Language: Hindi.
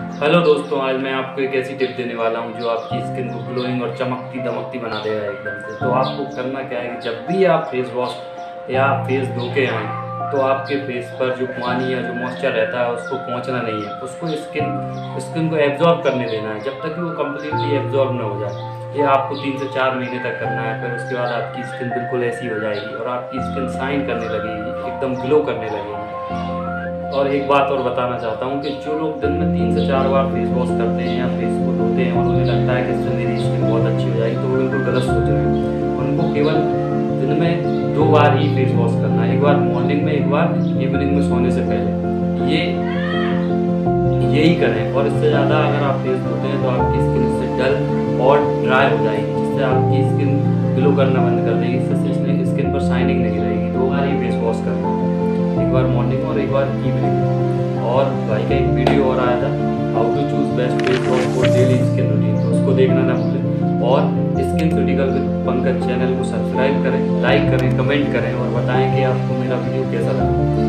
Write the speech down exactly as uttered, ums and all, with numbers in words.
हेलो दोस्तों, आज मैं आपको एक ऐसी टिप देने वाला हूं जो आपकी स्किन को ग्लोइंग और चमकती दमकती बना देगा एकदम से। तो आपको करना क्या है कि जब भी आप फेस वॉश या फेस धो के आएँ तो आपके फेस पर जो पानी या जो मॉइस्चर रहता है उसको पहुंचना नहीं है, उसको स्किन स्किन को एब्जॉर्ब करने देना है जब तक कि वो कम्प्लीटली एब्जॉर्ब ना हो जाए। ये आपको तीन से चार महीने तक करना है। फिर उसके बाद आपकी स्किन बिल्कुल ऐसी हो जाएगी और आपकी स्किन शाइन करने लगेगी, एकदम ग्लो करने लगेगी। और एक बात और बताना चाहता हूँ कि जो लोग दिन में तीन से चार बार फेस वॉश करते हैं या फेस को धोते हैं और उन्हें लगता है कि इससे मेरी स्किन बहुत अच्छी हो जाएगी, तो वो बिल्कुल गलत सोच रहे हैं। उनको केवल दिन में दो बार ही फेस वॉश करना है, एक बार मॉर्निंग में, एक बार इवनिंग में सोने से पहले। ये यही करें। और इससे ज़्यादा अगर आप फेस धोते हैं तो आपकी स्किन इससे डल और ड्राई हो जाएगी, जिससे आपकी स्किन ग्लो करना बंद कर देगी, इससे स्किन पर शाइनिंग नहीं रहेगी। दो बार ही फेस वॉश करना, एक बार मॉर्निंग और एक बार इवनिंग। और भाई का एक वीडियो और आया था, how to choose best face wash for daily skin routine, तो उसको देखना ना भूलें। और skin critical with Pankaj channel को सब्सक्राइब करें, लाइक करें, कमेंट करें और बताएं कि आपको मेरा वीडियो कैसा लगा।